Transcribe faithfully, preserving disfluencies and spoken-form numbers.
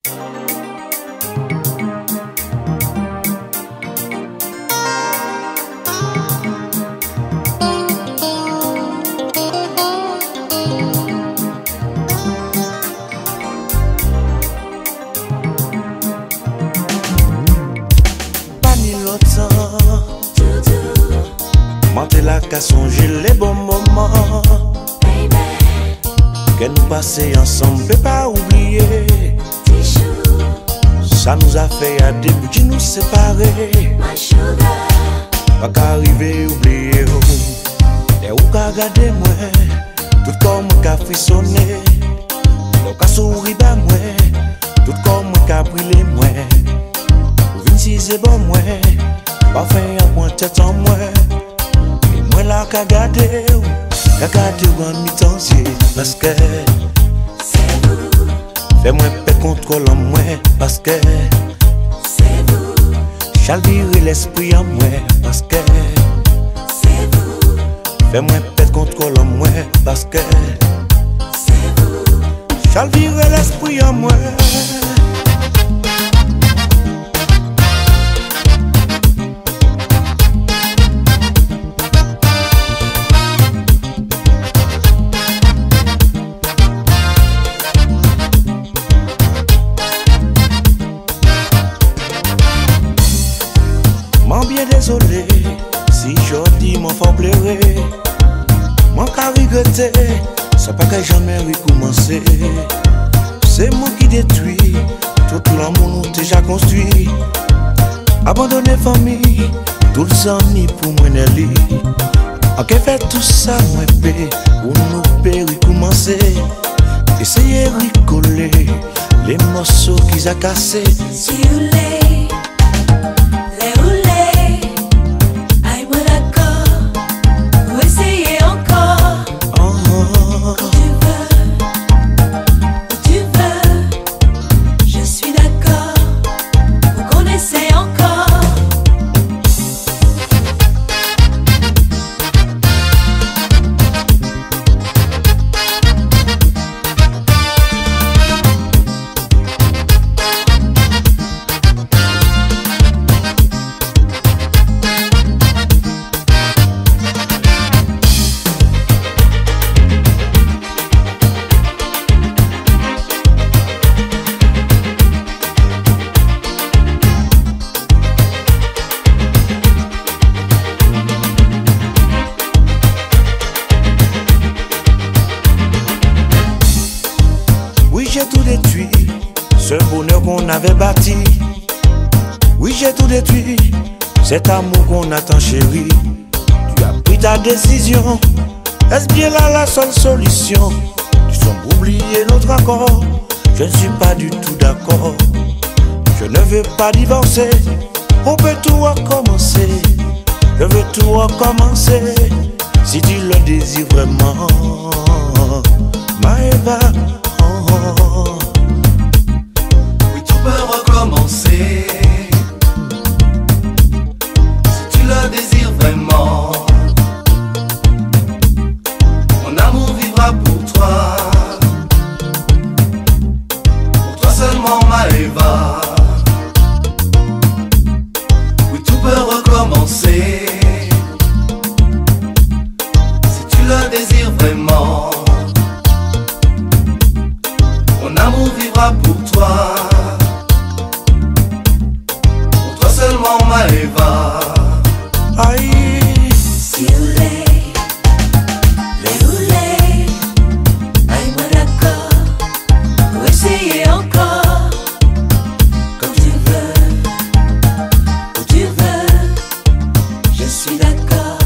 Monter la qu'à songer les bons moments que nous passer ensemble, peut pas oublier. Ça nous a fait à début qui nous séparer. Pas qu'arriver oublier. Et où qu'a gardé moi, tout comme qu'a frissonné. Donc qu'a souri bas moi, tout comme qu'a brûlé moi. Si c'est bon moi, pas faire un point tête en moi. Et moi là qu'a gardé, qu'a gardé en mi-temps, parce que c'est vous. Fais-moi paix contrôle en moi, parce que c'est vous. J'all virer l'esprit en moi, parce que c'est vous. Fais-moi paix contrôle en moi, parce que c'est vous. J'all virer l'esprit en moi. Bien désolé si j'ordis m'en faut pleurer. Mon cas regretté, c'est pas que jamais recommencer. C'est moi qui détruis tout l'amour nous déjà construit. Abandonner famille, tout le amis pour moi Nelly. En qu'est fait tout ça, moi paix, pour nous paix recommencer. Essayer de recoller les morceaux qu'ils a cassés. Si vous voulez. Oui, j'ai tout détruit, ce bonheur qu'on avait bâti. Oui, j'ai tout détruit, cet amour qu'on a tant chéri. Tu as pris ta décision, est-ce bien là la seule solution? Tu sembles oublier notre accord, je ne suis pas du tout d'accord. Je ne veux pas divorcer, on peut tout recommencer. Je veux tout recommencer, si tu le désires vraiment, Maëva. Oui, tout peut recommencer si tu le désires vraiment. Mon amour vivra pour toi, pour toi seulement Maëva. Oui, tout peut recommencer si tu le désires vraiment. Mon amour vivra pour toi, pour toi seulement Maëva. Aïe, si vous voulez, les voulez, aïe moi d'accord, pour essayer encore. Quand tu veux, où tu veux, je suis d'accord.